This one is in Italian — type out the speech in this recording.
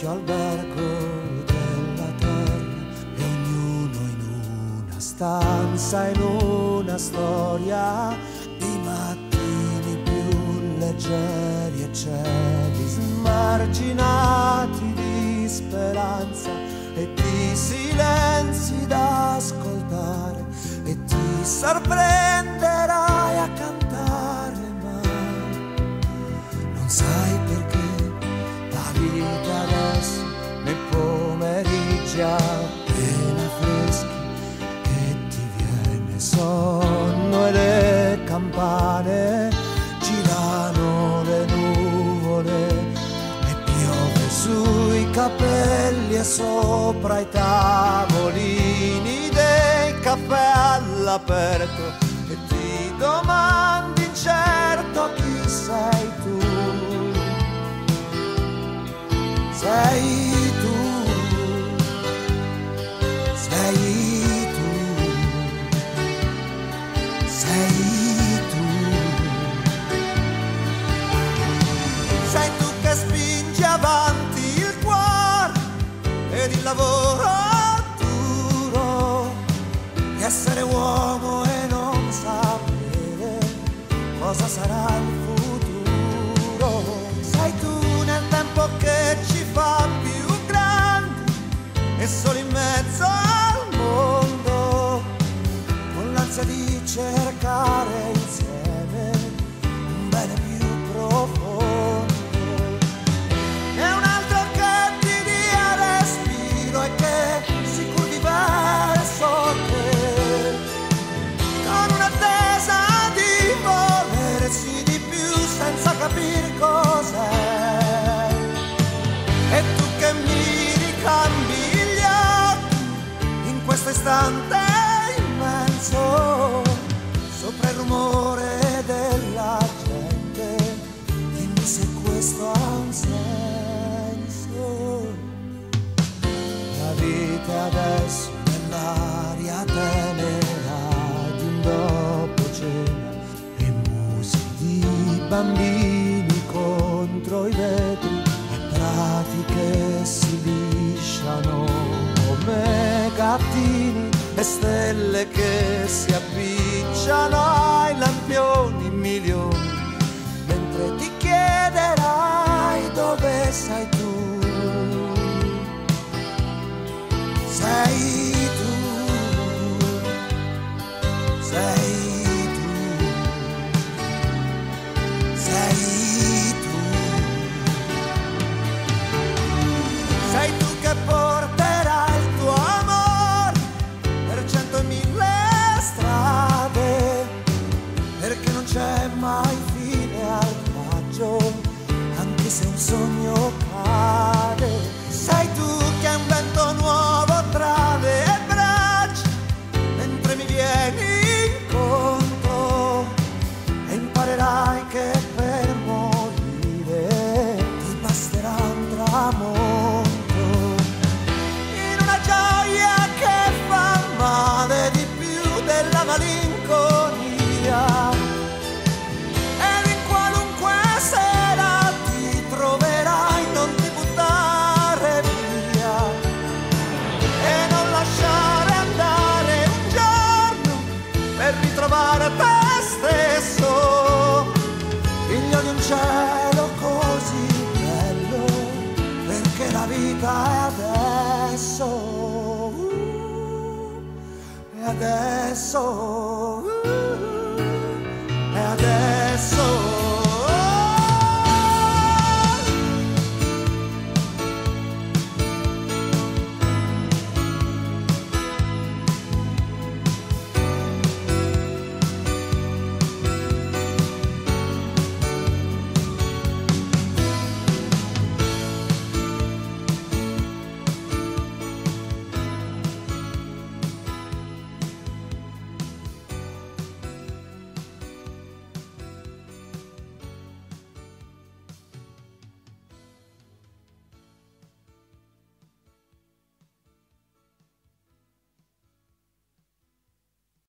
vecchio albergo della terra e ognuno in una stanza, in una storia, i mattini più leggeri e cieli smarginati di speranza e di silenzi da ascoltare, e ti sorprenderai a cantare, ma non sai perché la vita adesso nei pomeriggi appena freschi che ti viene sonno e le campane girano le nuvole e piove sui capelli e sopra i tavolini dei caffè all'aperto, e ti domandi incerto chi sei tu. Sei tu, sei tu, sei tu. Sei tu che spingi avanti il cuore ed il lavoro duro, di essere uomo e non sapere cosa sarà il futuro. Sei tu nel tempo che ci fa più grandi e solo in mezzo al mondo, con l'ansia di cercare insieme un bene più profondo. E un altro che ti dia respiro e che si curvi verso te, con un'attesa di volersi di più senza capire cos'è. E tu che mi ricambi gli occhi in questo istante immenso, sopra il rumore della gente, dimmi se questo ha un senso. La vita adesso nell'aria tenera di un dopo cena e musiche di bambini contro i vetri, che si lisciano come gattini e stelle che si appicciano ai lampioni milioni, mentre ti chiederai dove sei tu. Sei tu, sei tu, sei tu. Sei tu che porterai il tuo amore per 100.000 strade, perché non c'è mai fine al viaggio, anche se un sogno cade. Sei tu che hai un vento nuovo tra le braccia, mentre mi vieni incontro, e imparerai che per morire ti basterà un tramonto. Della malinconia, ed in qualunque sera ti troverai, non ti buttare via e non lasciare andare un giorno per ritrovare te stesso, figlio di un cielo così bello, perché la vita è adesso. Adesso